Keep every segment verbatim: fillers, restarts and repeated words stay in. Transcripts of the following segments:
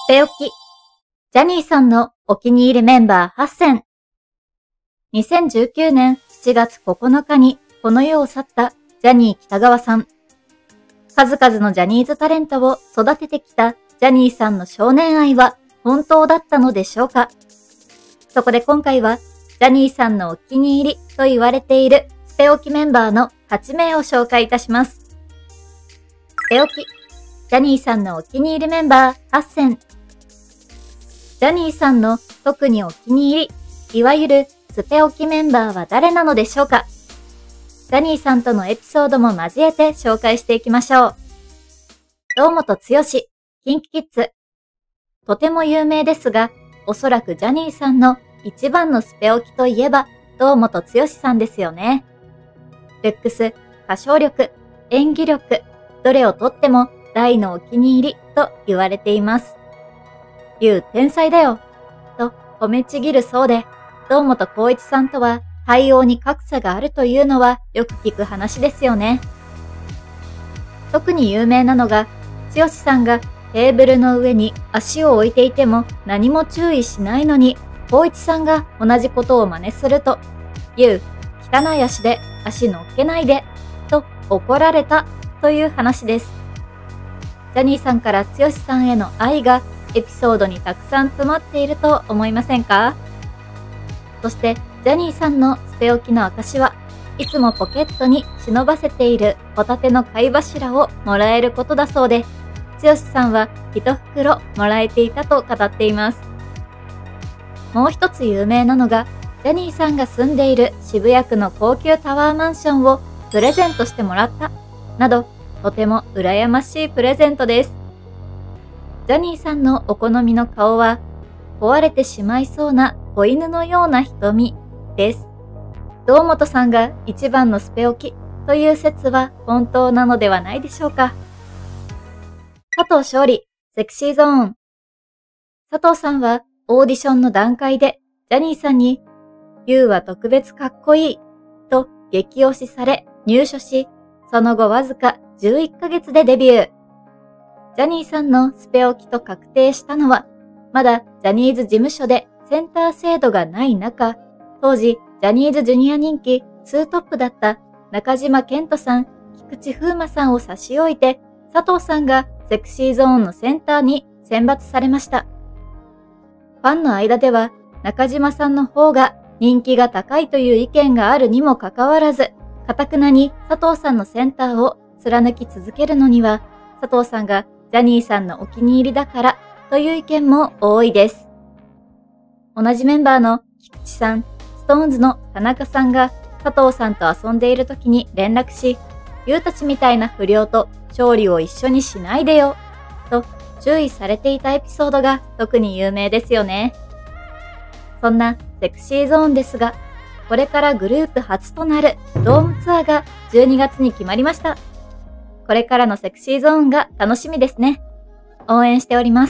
ペオキ、ジャニーさんのお気に入りメンバーはっせん。にせんじゅうきゅうねんしちがつここのかにこの世を去ったジャニー喜多川さん。数々のジャニーズタレントを育ててきたジャニーさんの少年愛は本当だったのでしょうか。そこで今回はジャニーさんのお気に入りと言われているスペオキメンバーのはちめいを紹介いたします。スペオキ、ジャニーさんのお気に入りメンバーはっせん。ジャニーさんの特にお気に入り、いわゆるスペオキメンバーは誰なのでしょうか。ジャニーさんとのエピソードも交えて紹介していきましょう。堂本剛、キンキキッズ。とても有名ですが、おそらくジャニーさんの一番のスペオキといえば堂本剛さんですよね。ルックス、歌唱力、演技力、どれをとっても大のお気に入りと言われています。言う天才だよと褒めちぎるそうで、堂本光一さんとは対応に格差があるというのはよく聞く話ですよね。特に有名なのが、剛さんがテーブルの上に足を置いていても何も注意しないのに、光一さんが同じことを真似すると、言う、汚い足で足乗っけないで、と怒られたという話です。ジャニーさんから剛さんへの愛がエピソードにたくさん詰まっていると思いませんか？そしてジャニーさんのスペオキの証はいつもポケットに忍ばせているホタテの貝柱をもらえることだそうで、剛さんは一袋もらえていたと語っています。もう一つ有名なのが、ジャニーさんが住んでいる渋谷区の高級タワーマンションをプレゼントしてもらったなど、とても羨ましいプレゼントです。ジャニーさんのお好みの顔は、壊れてしまいそうな子犬のような瞳です。堂本さんが一番のスペオキという説は本当なのではないでしょうか。佐藤勝利、セクシーゾーン。佐藤さんはオーディションの段階でジャニーさんに、ユウは特別かっこいいと激推しされ入所し、その後わずかじゅういっかげつでデビュー。ジャニーさんのスペオキと確定したのは、まだジャニーズ事務所でセンター制度がない中、当時ジャニーズジュニア人気ツートップだった中島健人さん、菊池風磨さんを差し置いて、佐藤さんがセクシーゾーンのセンターに選抜されました。ファンの間では中島さんの方が人気が高いという意見があるにもかかわらず、堅くなに佐藤さんのセンターを貫き続けるのには、佐藤さんがジャニーさんのお気に入りだからという意見も多いです。同じメンバーの菊池さん、ストーンズの田中さんが佐藤さんと遊んでいる時に連絡し、ユウたちみたいな不良と勝利を一緒にしないでよ、と注意されていたエピソードが特に有名ですよね。そんなセクシーゾーンですが、これからグループ初となるドームツアーがじゅうにがつに決まりました。これからのセクシーゾーンが楽しみですね。応援しております。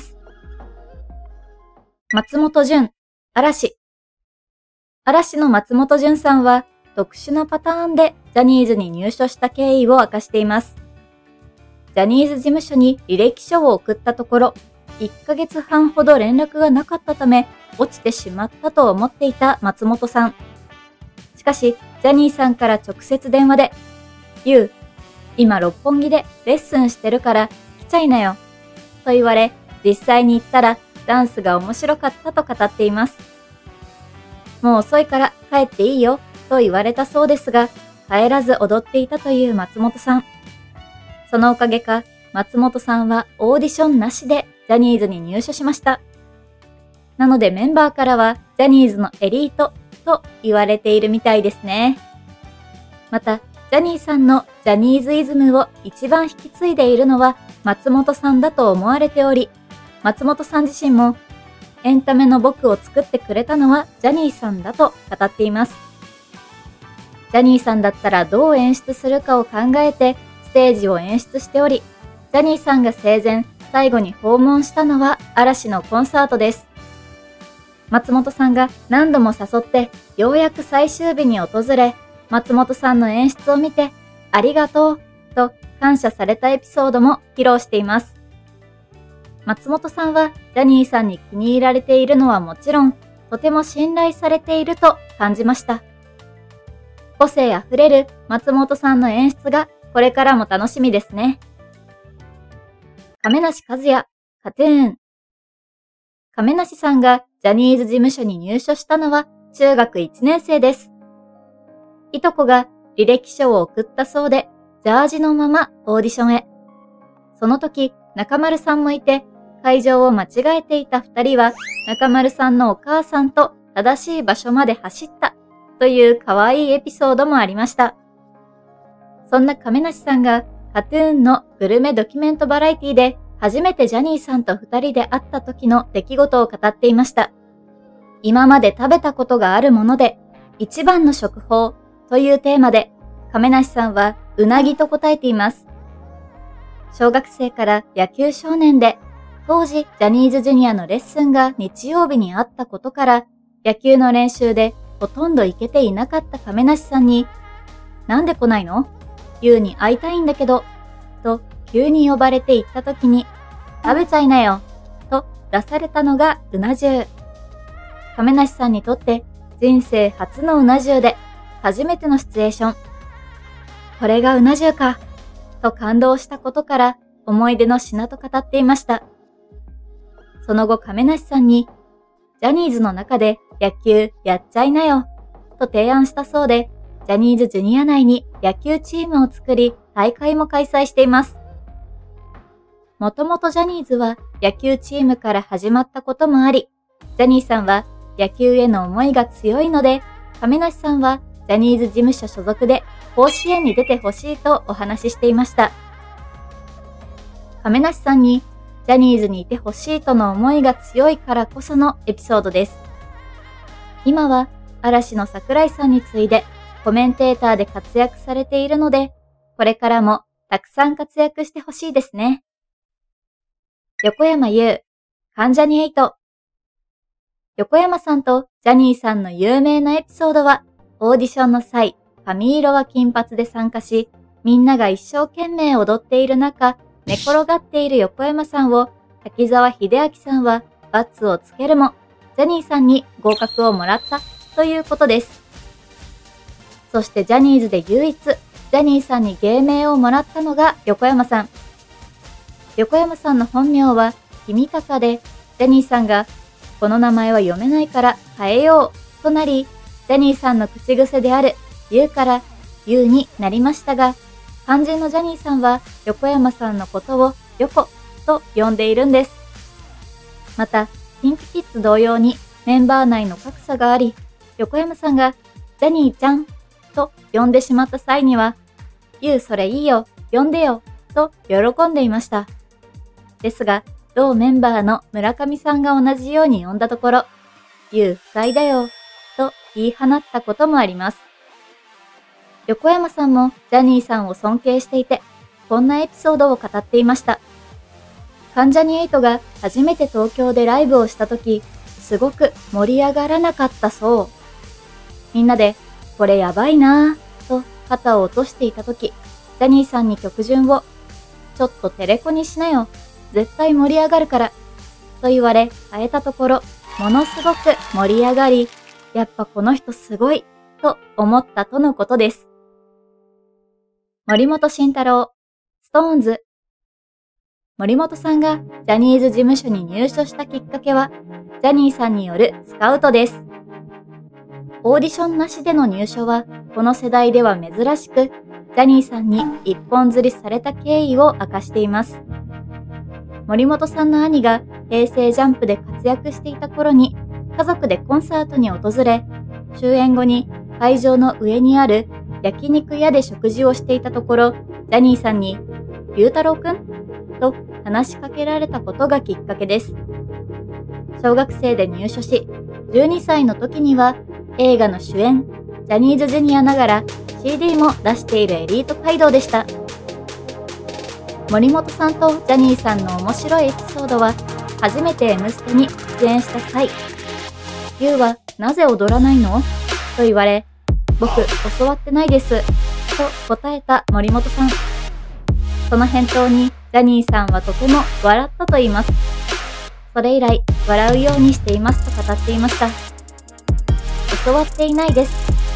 松本潤、嵐。嵐の松本潤さんは特殊なパターンでジャニーズに入所した経緯を明かしています。ジャニーズ事務所に履歴書を送ったところ、いっかげつはんほど連絡がなかったため、落ちてしまったと思っていた松本さん。しかし、ジャニーさんから直接電話で、ユウ、今六本木でレッスンしてるから来ちゃいなよ、と言われ、実際に行ったらダンスが面白かったと語っています。もう遅いから帰っていいよ、と言われたそうですが、帰らず踊っていたという松本さん。そのおかげか、松本さんはオーディションなしでジャニーズに入所しました。なのでメンバーからはジャニーズのエリートと言われているみたいですね。また、ジャニーさんのジャニーズイズムを一番引き継いでいるのは松本さんだと思われており、松本さん自身もエンタメの僕を作ってくれたのはジャニーさんだと語っています。ジャニーさんだったらどう演出するかを考えてステージを演出しており、ジャニーさんが生前最後に訪問したのは嵐のコンサートです。松本さんが何度も誘ってようやく最終日に訪れ、松本さんの演出を見てありがとうと感謝されたエピソードも披露しています。 松本さんはジャニーさんに気に入られているのはもちろん、とても信頼されていると感じました。個性あふれる松本さんの演出がこれからも楽しみですね。亀梨和也、カトゥーン。亀梨さんがジャニーズ事務所に入所したのは中学いちねん生です。いとこが履歴書を送ったそうで、ジャージのままオーディションへ。その時、中丸さんもいて、会場を間違えていた二人は、中丸さんのお母さんと正しい場所まで走ったという可愛いエピソードもありました。そんな亀梨さんがカトゥーンのグルメドキュメントバラエティで初めてジャニーさんと二人で会った時の出来事を語っていました。今まで食べたことがあるもので一番の食法というテーマで亀梨さんはうなぎと答えています。小学生から野球少年で当時ジャニーズジュニアのレッスンが日曜日にあったことから野球の練習でほとんど行けていなかった亀梨さんになんで来ないの？ユウに会いたいんだけど、と急に呼ばれて行った時に、食べちゃいなよ、と出されたのがうな重。亀梨さんにとって人生初のうな重で初めてのシチュエーション。これがうな重か、と感動したことから思い出の品と語っていました。その後亀梨さんに、ジャニーズの中で野球やっちゃいなよ、と提案したそうで、ジャニーズジュニア内に野球チームを作り、大会も開催しています。もともとジャニーズは野球チームから始まったこともあり、ジャニーさんは野球への思いが強いので、亀梨さんはジャニーズ事務所所属で甲子園に出てほしいとお話ししていました。亀梨さんにジャニーズにいてほしいとの思いが強いからこそのエピソードです。今は嵐の櫻井さんに次いでコメンテーターで活躍されているので、これからもたくさん活躍してほしいですね。横山優、関ジャニエイト。横山さんとジャニーさんの有名なエピソードは、オーディションの際、髪色は金髪で参加し、みんなが一生懸命踊っている中、寝転がっている横山さんを、滝沢秀明さんはバツをつけるも、ジャニーさんに合格をもらったということです。そしてジャニーズで唯一、ジャニーさんに芸名をもらったのが横山さん。横山さんの本名は君高で、ジャニーさんが、この名前は読めないから変えようとなり、ジャニーさんの口癖であるゆうからゆうになりましたが、肝心のジャニーさんは横山さんのことをヨコと呼んでいるんです。また、キンキキッズ同様にメンバー内の格差があり、横山さんがジャニーちゃんと呼んでしまった際には、ゆうそれいいよ、呼んでよ、と喜んでいました。ですが、同メンバーの村上さんが同じように呼んだところ、ゆう不快だよ、と言い放ったこともあります。横山さんもジャニーさんを尊敬していて、こんなエピソードを語っていました。関ジャニエイトが初めて東京でライブをしたとき、すごく盛り上がらなかったそう。みんなで、これやばいなぁ、と肩を落としていたとき、ジャニーさんに曲順を、ちょっとテレコにしなよ、絶対盛り上がるから、と言われ変えたところ、ものすごく盛り上がり、やっぱこの人すごい、と思ったとのことです。森本慎太郎、ストーンズ。森本さんがジャニーズ事務所に入所したきっかけは、ジャニーさんによるスカウトです。オーディションなしでの入所は、この世代では珍しく、ジャニーさんに一本釣りされた経緯を明かしています。森本さんの兄が平成ジャンプで活躍していた頃に、家族でコンサートに訪れ、終演後に会場の上にある焼肉屋で食事をしていたところ、ジャニーさんに、龍太郎くんと話しかけられたことがきっかけです。小学生で入所し、じゅうにさいの時には映画の主演、ジャニーズジュニアながら シーディー も出しているエリート街道でした。森本さんとジャニーさんの面白いエピソードは、初めて エムステに出演した際、ユウはなぜ踊らないの？と言われ、僕教わってないです、と答えた森本さん。その返答にジャニーさんはとても笑ったと言います。 それ以来、笑うようにしていますと語っていました。教わっていないです、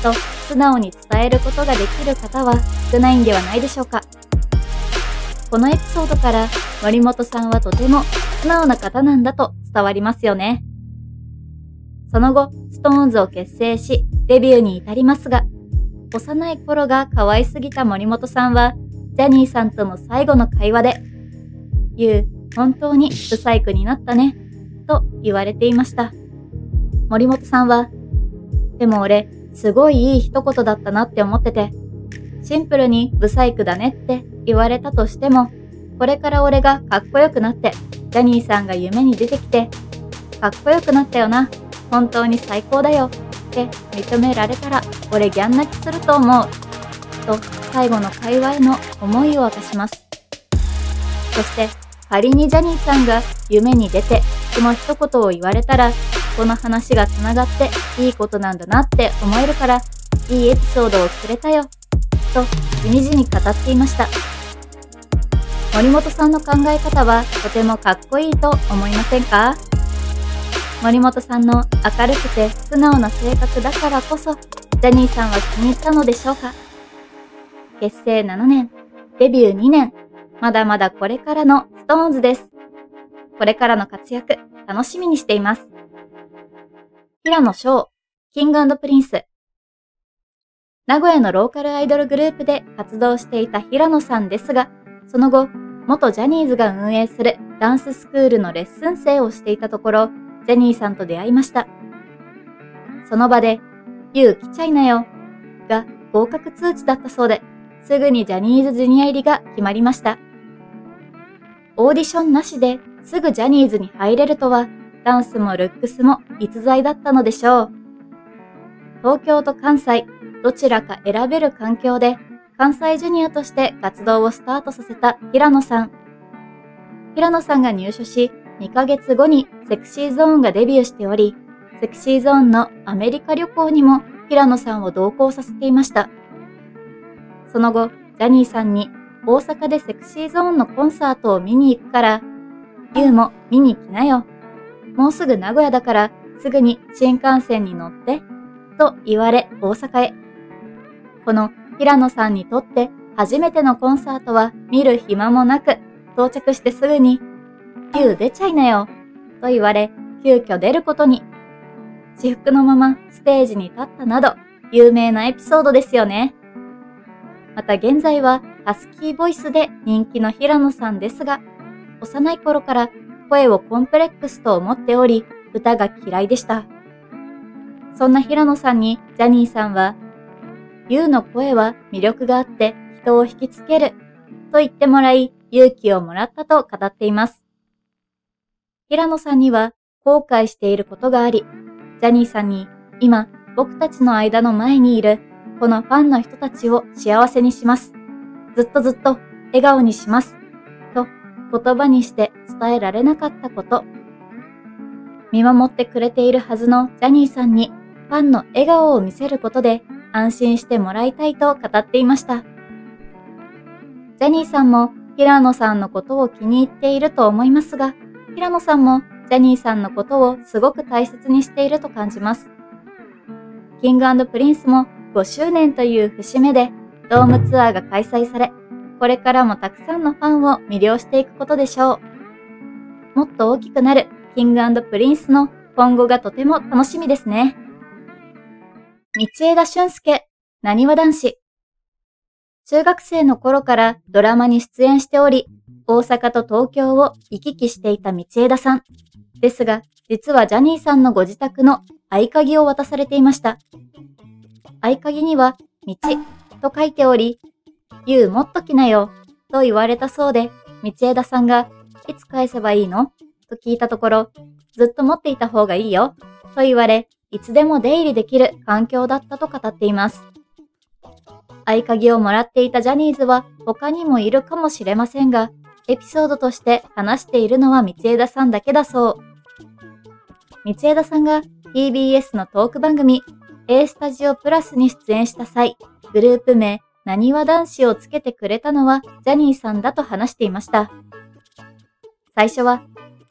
と素直に伝えることができる方は少ないんではないでしょうか。このエピソードから森本さんはとても素直な方なんだと伝わりますよね。その後、ストーンズを結成し、デビューに至りますが、幼い頃が可愛すぎた森本さんは、ジャニーさんとの最後の会話で、ゆう、本当にブサイクになったね、と言われていました。森本さんは、でも俺、すごいいい一言だったなって思ってて、シンプルにブサイクだねって言われたとしても、これから俺がかっこよくなって、ジャニーさんが夢に出てきて、かっこよくなったよな、本当に最高だよって認められたら、俺ギャン泣きすると思う。と最後の会話への思いを明かします。そして仮にジャニーさんが夢に出てその一言を言われたら、この話がつながっていいことなんだなって思えるから、いいエピソードをくれたよとしみじみ語っていました。森本さんの考え方はとてもかっこいいと思いませんか？森本さんの明るくて素直な性格だからこそ、ジャニーさんは気に入ったのでしょうか。結成ななねん、デビューにねん、まだまだこれからのストーンズです。これからの活躍、楽しみにしています。平野翔、キング&プリンス。名古屋のローカルアイドルグループで活動していた平野さんですが、その後、元ジャニーズが運営するダンススクールのレッスン生をしていたところ、ジャニーさんと出会いました。その場で、ゆう来ちゃいなよが合格通知だったそうで、すぐにジャニーズジュニア入りが決まりました。オーディションなしですぐジャニーズに入れるとは、ダンスもルックスも逸材だったのでしょう。東京と関西、どちらか選べる環境で、関西ジュニアとして活動をスタートさせた平野さん。平野さんが入所し、にかげつごにセクシーゾーンがデビューしており、セクシーゾーンのアメリカ旅行にも平野さんを同行させていました。その後、ジャニーさんに大阪でセクシーゾーンのコンサートを見に行くから、ユウも見に来なよ。もうすぐ名古屋だからすぐに新幹線に乗って、と言われ大阪へ。この平野さんにとって初めてのコンサートは見る暇もなく、到着してすぐに、ユウ出ちゃいなよ、と言われ、急遽出ることに。私服のままステージに立ったなど、有名なエピソードですよね。また現在はハスキーボイスで人気の平野さんですが、幼い頃から声をコンプレックスと思っており、歌が嫌いでした。そんな平野さんにジャニーさんは、ユウの声は魅力があって人を引きつける、と言ってもらい勇気をもらったと語っています。平野さんには後悔していることがあり、ジャニーさんに今僕たちの間の前にいるこのファンの人たちを幸せにします。ずっとずっと笑顔にします。と言葉にして伝えられなかったこと。見守ってくれているはずのジャニーさんにファンの笑顔を見せることで安心してもらいたいと語っていました。ジャニーさんも平野さんのことを気に入っていると思いますが、平野さんもジャニーさんのことをすごく大切にしていると感じます。キング&プリンスもごしゅうねんという節目でドームツアーが開催され、これからもたくさんのファンを魅了していくことでしょう。もっと大きくなるキング&プリンスの今後がとても楽しみですね。道枝駿佑、なにわ男子。中学生の頃からドラマに出演しており、大阪と東京を行き来していた道枝さん。ですが、実はジャニーさんのご自宅の合鍵を渡されていました。合鍵には、道と書いており、ユウ持っときなよ、と言われたそうで、道枝さんが、いつ返せばいいのと聞いたところ、ずっと持っていた方がいいよ、と言われ、いつでも出入りできる環境だったと語っています。合鍵をもらっていたジャニーズは他にもいるかもしれませんが、エピソードとして話しているのは道枝さんだけだそう。道枝さんが ティービーエス のトーク番組 A スタジオプラスに出演した際、グループ名なにわ男子をつけてくれたのはジャニーさんだと話していました。最初は、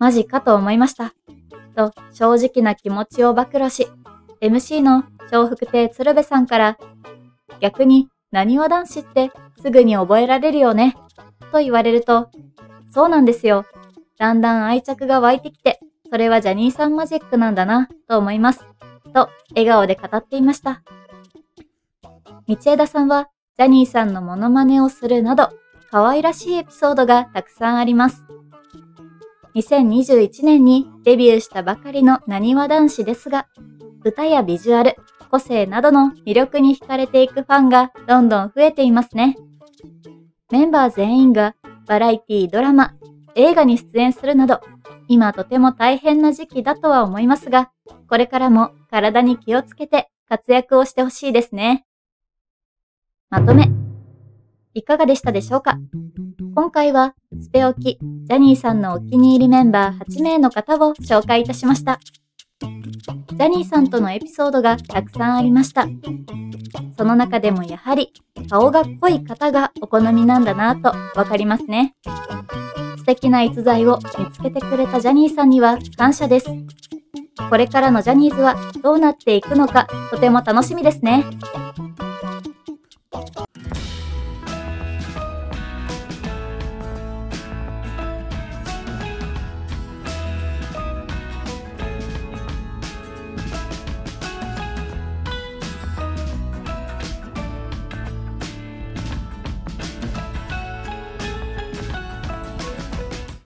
マジかと思いました。と正直な気持ちを暴露し、エムシー の笑福亭鶴瓶さんから、逆になにわ男子ってすぐに覚えられるよね、と言われると、そうなんですよ。だんだん愛着が湧いてきて、それはジャニーさんマジックなんだな、と思います。と笑顔で語っていました。道枝さんはジャニーさんのモノマネをするなど、可愛らしいエピソードがたくさんあります。にせんにじゅういちねんにデビューしたばかりのなにわ男子ですが、歌やビジュアル、個性などの魅力に惹かれていくファンがどんどん増えていますね。メンバー全員がバラエティ、ドラマ、映画に出演するなど、今とても大変な時期だとは思いますが、これからも体に気をつけて活躍をしてほしいですね。まとめ。いかがでしたでしょうか？今回はスペオキ、ジャニーさんのお気に入りメンバーはちめいの方を紹介いたしました。ジャニーさんとのエピソードがたくさんありました。その中でもやはり顔が濃い方がお好みなんだなとわかりますね。素敵な逸材を見つけてくれたジャニーさんには感謝です。これからのジャニーズはどうなっていくのかとても楽しみですね。